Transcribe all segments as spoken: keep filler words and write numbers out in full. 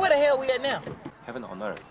Where the hell we at now? Heaven on earth.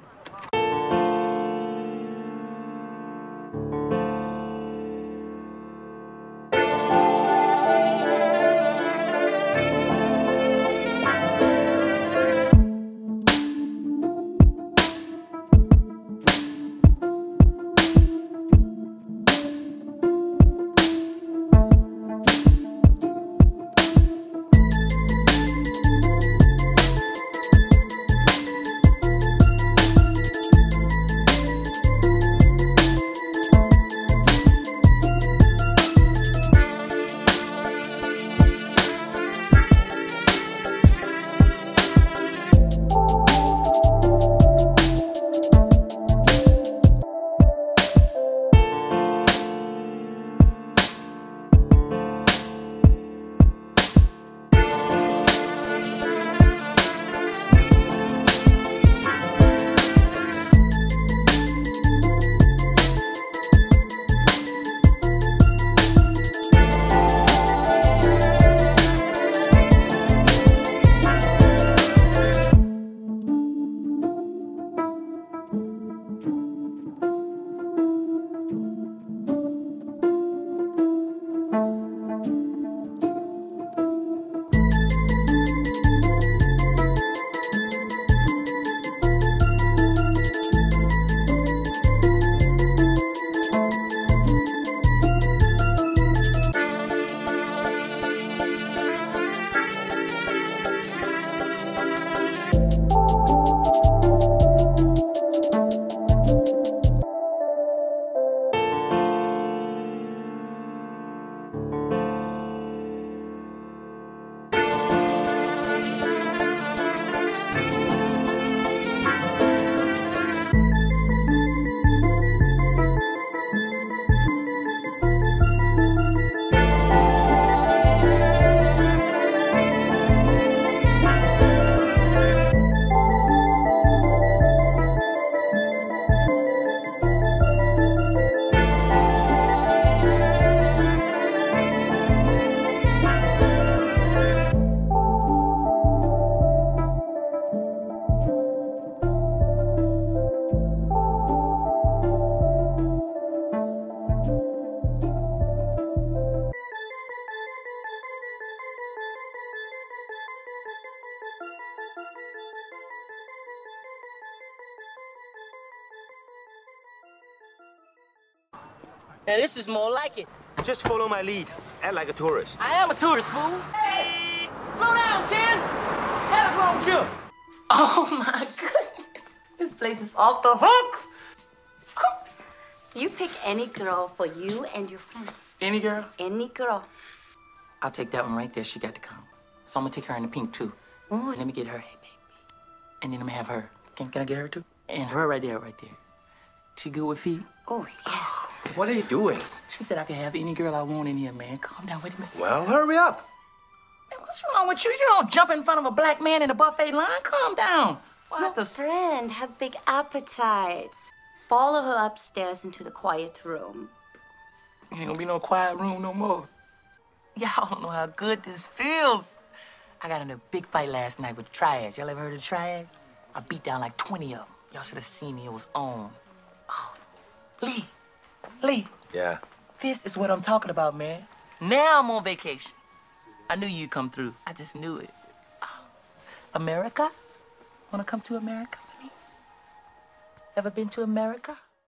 Now, this is more like it. Just follow my lead. Act like a tourist. I am a tourist, fool. Hey! Slow down, Chin! Hell's wrong with you? Oh, my goodness. This place is off the hook. You pick any girl for you and your friend. Any girl? Any girl. I'll take that one right there. She got to come. So I'm going to take her in the pink, too. Ooh. Let me get her. Hey, baby. And then I'm going to have her. Can, can I get her, too? And her right there, right there. She good with feet? Oh, yes. What are you doing? She said I can have any girl I want in here, man. Calm down, wait a minute. Well, hurry up. Man, what's wrong with you? You don't jump in front of a black man in a buffet line. Calm down. What Your the... friend have big appetites. Follow her upstairs into the quiet room. Ain't gonna be no quiet room no more. Y'all don't know how good this feels. I got in a big fight last night with Triads. Y'all ever heard of Triads? I beat down like twenty of them. Y'all should have seen me. It was on. Oh. Lee. Lee. Yeah? This is what I'm talking about, man. Now I'm on vacation. I knew you'd come through. I just knew it. Oh. America? Wanna come to America with me? Ever been to America?